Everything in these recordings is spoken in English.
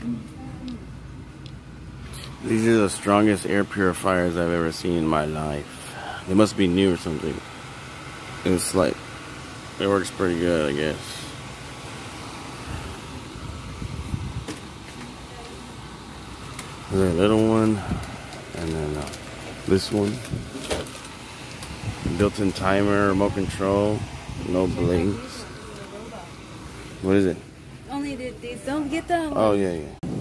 These are the strongest air purifiers I've ever seen in my life. They must be new or something. It's like, it works pretty good, I guess. There's a little one, and then this one. Built-in timer, remote control, no blinks. What is it? Only these. Don't get them. Oh, yeah.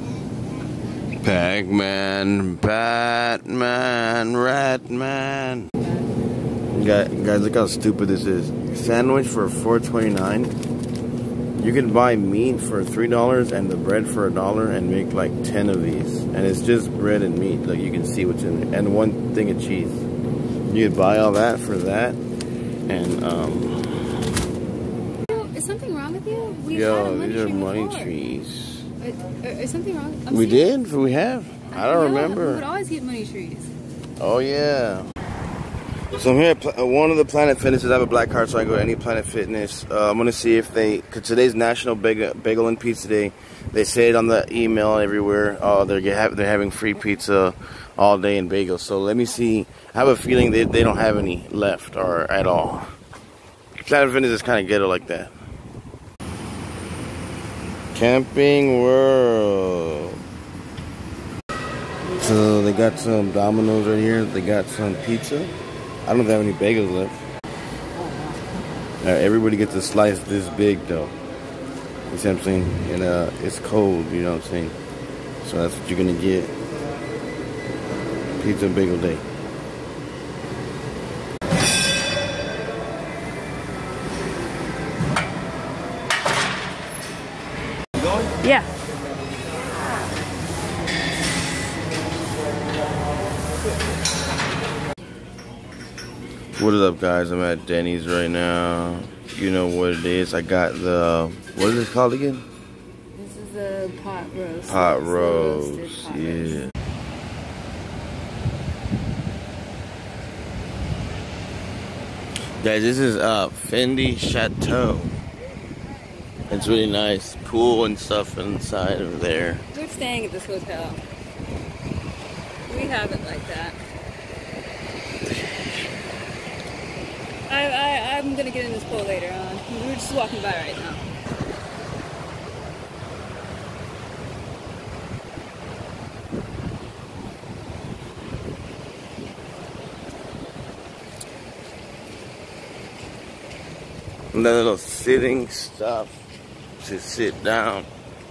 Pac-Man, Batman, Ratman. Guys, look how stupid this is. Sandwich for $4.29. You can buy meat for $3 and the bread for $1 and make like 10 of these. And it's just bread and meat. Like you can see what's in it. And one thing of cheese. You could buy all that for that. And Is something wrong with you? We've yo, these are money trees. Is something wrong? We did? We have? I don't remember. We would always get money trees. Oh yeah. So I'm here at one of the Planet Fitnesses. I have a black card, so I go to any Planet Fitness. I'm gonna see if cause today's National Bagel and Pizza Day. They say it on the email everywhere. They're having free pizza all day and bagels. So let me see. I have a feeling they don't have any left or at all. Planet Fitness is kind of ghetto like that. Camping World. So they got some Domino's right here. They got some pizza. I don't have any bagels left. Everybody gets a slice this big though. You see what I'm saying? And it's cold, you know what I'm saying? So that's what you're gonna get. Pizza and bagel day. You going? Yeah. What is up, guys? I'm at Denny's right now. You know what it is. I got the, what is this called again? This is a pot roast. Pot roast, yeah. Guys, this is Fendi Chateau. It's really nice. Pool and stuff inside of there. We're staying at this hotel. We have it like that. I'm gonna get in this pool later on. We're just walking by right now. And that little sitting stuff to sit down.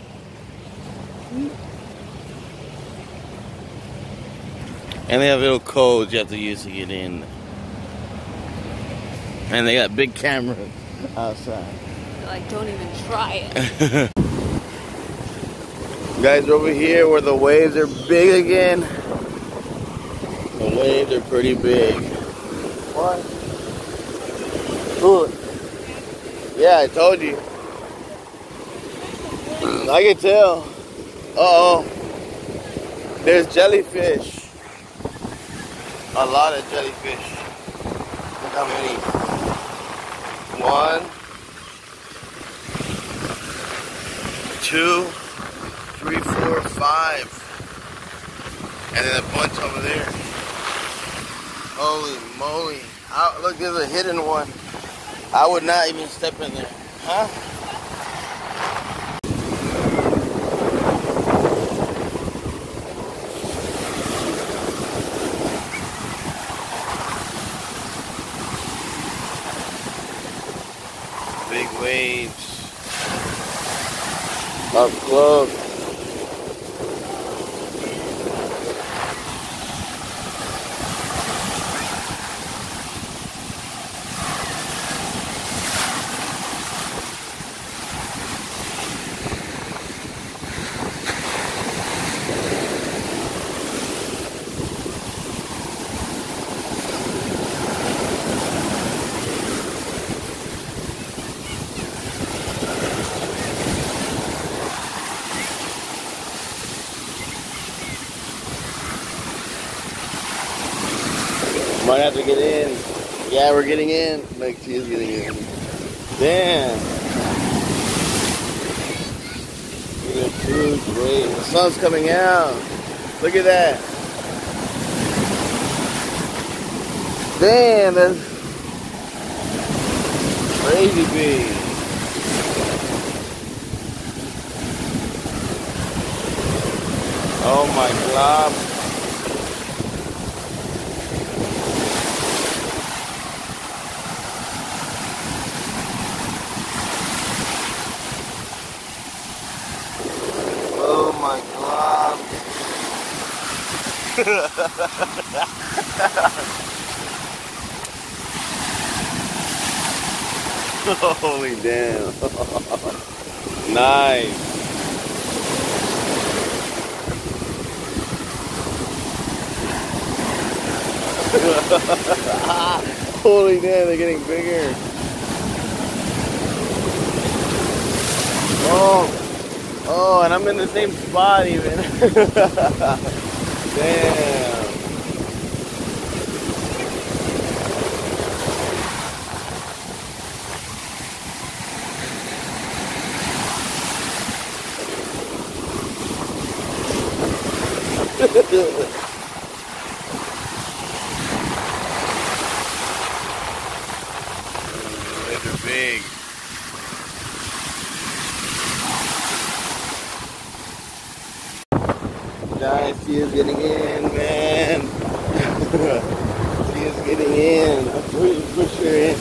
And they have little codes you have to use to get in. And they got big cameras outside. Like, don't even try it. Guys, over here where the waves are big again. The waves are pretty big. What? Food. Yeah, I told you. I can tell. Uh-oh. There's jellyfish. A lot of jellyfish. Look how many. 1, 2, 3, 4, 5. And then a bunch over there. Holy moly. Look, there's a hidden one. I would not even step in there. Huh? Big waves. Up close. Might have to get in. Yeah, we're getting in. Like, she is getting in. Damn. Look at that food. Wait, the sun's coming out. Look at that. Damn, that's crazy big. Oh my God. Oh my God. Holy damn. Nice. Holy damn, they're getting bigger. Oh, and I'm in the same spot even. Damn. They're big. Guys, she is getting in, man. She is getting in. Push her in.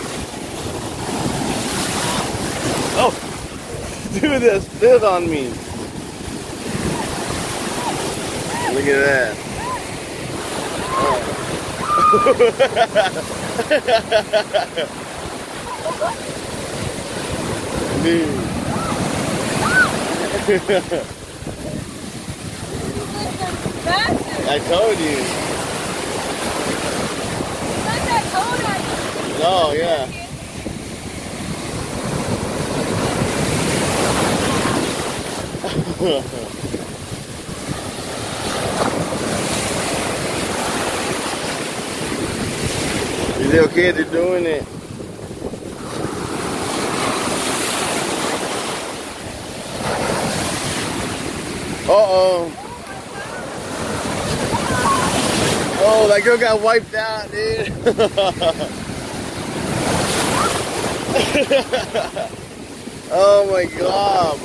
Oh, dude, that spit on me. Look at that. Dude. I told you. No, yeah. Is it okay? They're doing it. Uh-oh. Oh, that girl got wiped out, dude. Oh my God.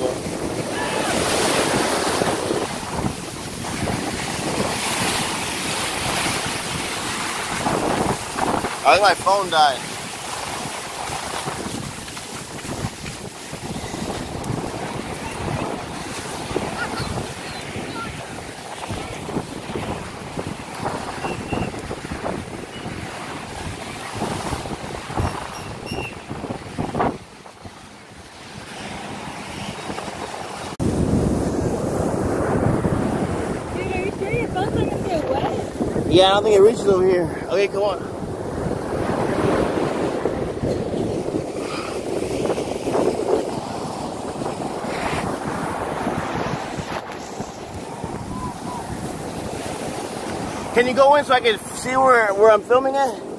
I think my phone died. Yeah, I don't think it reaches over here. Okay, come on. Can you go in so I can see where I'm filming at?